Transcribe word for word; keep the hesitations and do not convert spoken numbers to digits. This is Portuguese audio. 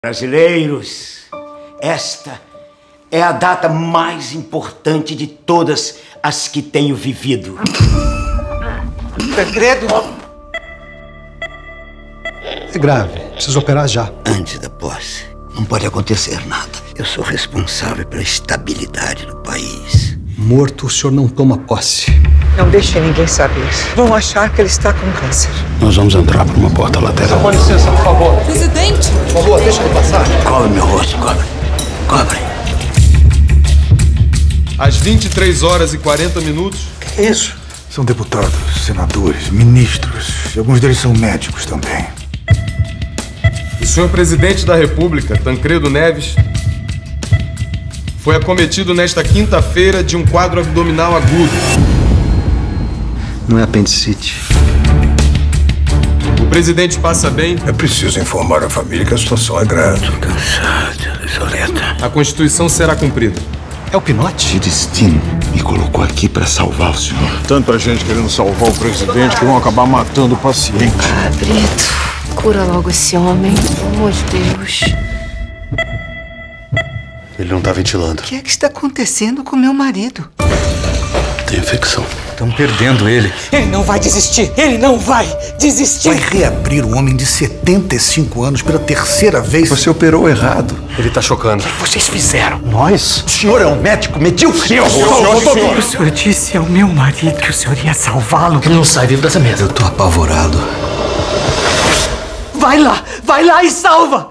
Brasileiros, esta é a data mais importante de todas as que tenho vivido. Tancredo! É grave, preciso operar já. Antes da posse, não pode acontecer nada. Eu sou responsável pela estabilidade do país. Morto, o senhor não toma posse. Não deixe ninguém saber. Vão achar que ele está com câncer. Nós vamos entrar por uma porta lateral. Com licença, por favor. Presidente! Por favor, deixa ele passar. Cobre meu rosto, cobre. Cobre. Às vinte e três horas e quarenta minutos... Que é isso? São deputados, senadores, ministros. E alguns deles são médicos também. O senhor presidente da República, Tancredo Neves, foi acometido nesta quinta-feira de um quadro abdominal agudo. Não é apendicite. O presidente passa bem. É preciso informar a família que a situação é grave. Tô cansado, Soleta. A Constituição será cumprida. É o Pinote? O destino me colocou aqui para salvar o senhor. Tanta gente querendo salvar o presidente que vão acabar matando o paciente. Ah, Brito, cura logo esse homem, pelo amor de Deus. Ele não tá ventilando. O que é que está acontecendo com meu marido? Tem infecção. Estão perdendo ele. Ele não vai desistir! Ele não vai desistir! Vai reabrir um homem de setenta e cinco anos pela terceira vez. Você operou errado. Ele tá chocando. Vocês fizeram! Nós? O senhor é um médico medíocre. O senhor disse ao meu marido que o senhor ia salvá-lo. Ele não sai vivo dessa mesa. Eu tô apavorado. Vai lá! Vai lá e salva!